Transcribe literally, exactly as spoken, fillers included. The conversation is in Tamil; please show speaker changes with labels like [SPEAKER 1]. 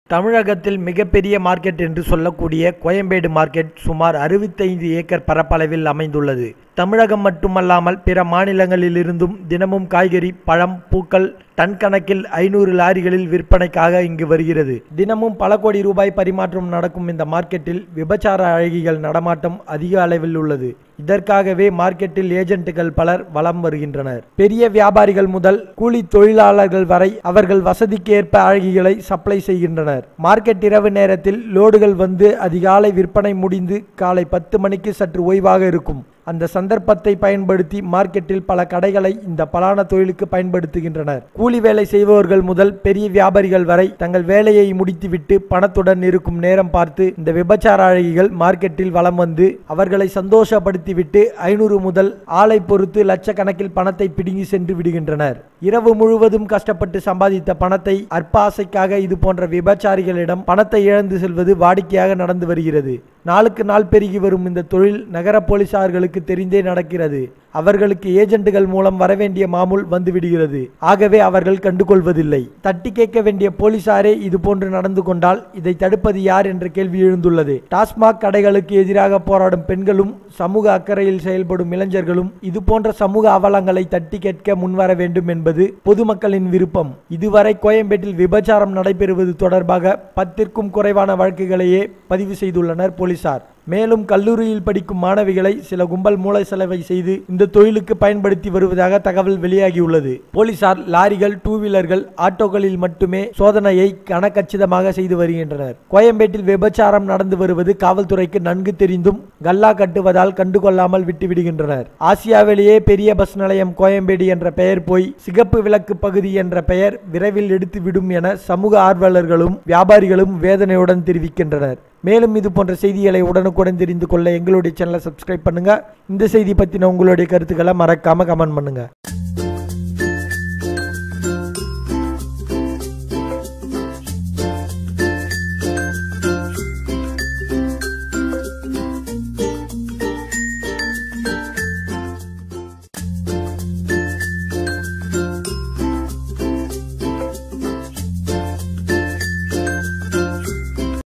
[SPEAKER 1] தமிழகத்தில் மிகப்பெரிய மார்க்கெட் என்று சொல்லக்கூடிய கோயம்பேடு மார்க்கெட் சுமார் அறுபத்தைந்து ஏக்கர் பரப்பளவில் அமைந்துள்ளது. தமிழகம் மட்டுமல்லாமல் பிற மாநிலங்களிலிருந்தும் தினமும் காய்கறி, பழம், பூக்கள் டன் கணக்கில் ஐநூறு லாரிகளில் விற்பனைக்காக இங்கு வருகிறது. தினமும் பல கோடி ரூபாய் பரிமாற்றம் நடக்கும் இந்த மார்க்கெட்டில் விபச்சார அழகிகள் நடமாட்டம் அதிக அளவில் உள்ளது. இதற்காகவே மார்க்கெட்டில் ஏஜென்ட்டுகள் பலர் வலம் வருகின்றனர். பெரிய வியாபாரிகள் முதல் கூலி தொழிலாளர்கள் வரை அவர்கள் வசதிக்கு ஏற்ப அழகிகளை சப்ளை செய்கின்றனர். மார்க்கெட் இரவு நேரத்தில் லோடுகள் வந்து அதிகாலை விற்பனை முடிந்து காலை பத்து மணிக்கு சற்று ஓய்வாக இருக்கும். அந்த சந்தர்ப்பத்தை பயன்படுத்தி மார்க்கெட்டில் பல கடைகளை இந்த பலான தொழிலுக்கு பயன்படுத்துகின்றனர். கூலி வேலை செய்பவர்கள் முதல் பெரிய வியாபாரிகள் வரை தங்கள் வேலையை முடித்துவிட்டு பணத்துடன் இருக்கும் நேரம் பார்த்து இந்த விபச்சார அழகிகள் மார்க்கெட்டில் வலம் வந்து அவர்களை சந்தோஷப்படுத்திவிட்டு ஐநூறு முதல் ஆளை பொறுத்து லட்சக்கணக்கில் பணத்தை பிடுங்கி சென்று விடுகின்றனர். இரவு முழுவதும் கஷ்டப்பட்டு சம்பாதித்த பணத்தை அற்ப ஆசைக்காக இது போன்ற விபச்சாரிகளிடம் பணத்தை இழந்து செல்வது வாடிக்கையாக நடந்து வருகிறது. நாளுக்கு நாள் பெருகி வரும் இந்த தொழில் நகர போலீசார்களுக்கு தெரிந்தே நடக்கிறது. அவர்களுக்கு ஏஜென்ட்டுகள் மூலம் வரவேண்டிய மாமூல் வந்துவிடுகிறது. ஆகவே அவர்கள் கண்டுகொள்வதில்லை. தட்டி கேட்க வேண்டிய போலீசாரே இது போன்று நடந்து கொண்டால் இதை தடுப்பது யார் என்ற கேள்வி எழுந்துள்ளது. டாஸ்மாக் கடைகளுக்கு எதிராக போராடும் பெண்களும் சமூக அக்கறையில் செயல்படும் இளைஞர்களும் இது போன்ற சமூக அவலங்களை தட்டி கேட்க முன்வர வேண்டும் என்பது பொதுமக்களின் விருப்பம். இதுவரை கோயம்பேட்டில் விபச்சாரம் நடைபெறுவது தொடர்பாக பத்திற்கும் குறைவான வழக்குகளையே பதிவு செய்துள்ளனர் போலீசார். மேலும் கல்லூரியில் படிக்கும் மாணவிகளை சில கும்பல் மூளை செலவை செய்து இந்த தொழிலுக்கு பயன்படுத்தி வருவதாக தகவல் வெளியாகியுள்ளது. போலீசார் லாரிகள், டூ வீலர்கள், ஆட்டோக்களில் மட்டுமே சோதனையை கனக்கச்சிதமாக செய்து வருகின்றனர். கோயம்பேட்டில் விபச்சாரம் நடந்து வருவது காவல்துறைக்கு நன்கு தெரிந்தும் கல்லா கட்டுவதால் கண்டுகொள்ளாமல் விட்டுவிடுகின்றனர். ஆசியாவிலேயே பெரிய பஸ் நிலையம் கோயம்பேடு என்ற பெயர் போய் சிகப்பு விளக்கு பகுதி என்ற பெயர் விரைவில் எடுத்துவிடும் என சமூக ஆர்வலர்களும் வியாபாரிகளும் வேதனையுடன் தெரிவிக்கின்றனர். மேலும் இது போன்ற செய்திகளை உடனுக்குடன் தெரிந்து கொள்ள எங்களுடைய சேனலை சப்ஸ்கிரைப் பண்ணுங்க. இந்த செய்தி பற்றின உங்களுடைய கருத்துக்களை மறக்காம கமெண்ட் பண்ணுங்க.